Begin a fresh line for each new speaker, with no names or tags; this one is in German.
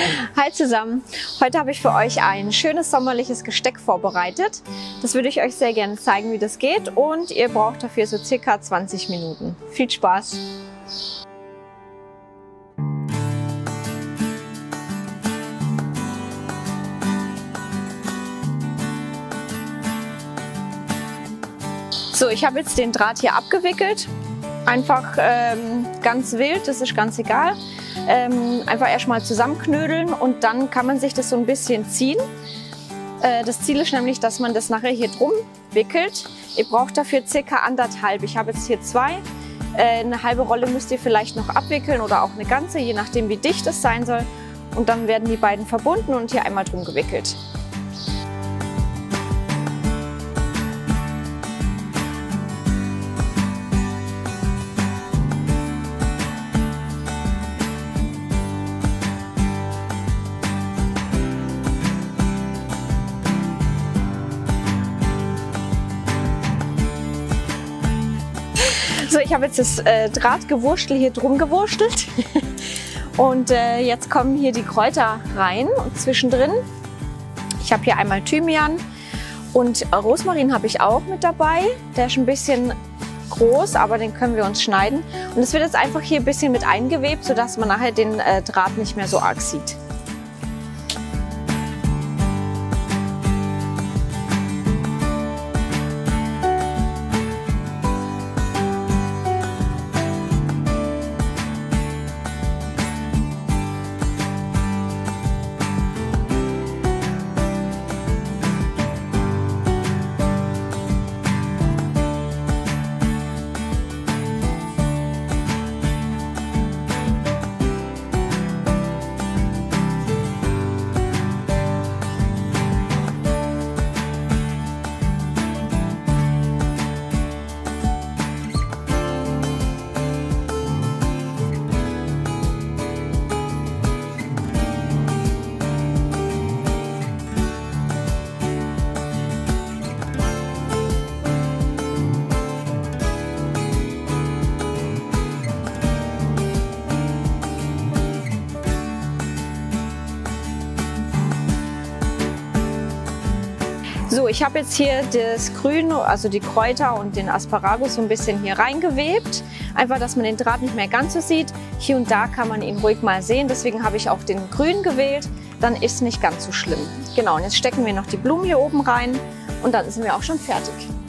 Hi zusammen! Heute habe ich für euch ein schönes sommerliches Gesteck vorbereitet. Das würde ich euch sehr gerne zeigen, wie das geht, und ihr braucht dafür so circa 20 Minuten. Viel Spaß! So, ich habe jetzt den Draht hier abgewickelt. Einfach ganz wild, das ist ganz egal. Einfach erstmal zusammenknödeln und dann kann man sich das so ein bisschen ziehen. Das Ziel ist nämlich, dass man das nachher hier drum wickelt. Ihr braucht dafür circa 1,5. Ich habe jetzt hier 2. Eine halbe Rolle müsst ihr vielleicht noch abwickeln oder auch eine ganze, je nachdem wie dicht es sein soll. Und dann werden die beiden verbunden und hier einmal drum gewickelt. So, ich habe jetzt das Drahtgewurstel hier drum gewurstelt und jetzt kommen hier die Kräuter rein und zwischendrin. Ich habe hier einmal Thymian und Rosmarin habe ich auch mit dabei. Der ist ein bisschen groß, aber den können wir uns schneiden. Und es wird jetzt einfach hier ein bisschen mit eingewebt, sodass man nachher den Draht nicht mehr so arg sieht. So, ich habe jetzt hier das Grün, also die Kräuter und den Asparagus so ein bisschen hier reingewebt. Einfach, dass man den Draht nicht mehr ganz so sieht. Hier und da kann man ihn ruhig mal sehen, deswegen habe ich auch den Grün gewählt. Dann ist nicht ganz so schlimm. Genau, und jetzt stecken wir noch die Blumen hier oben rein und dann sind wir auch schon fertig.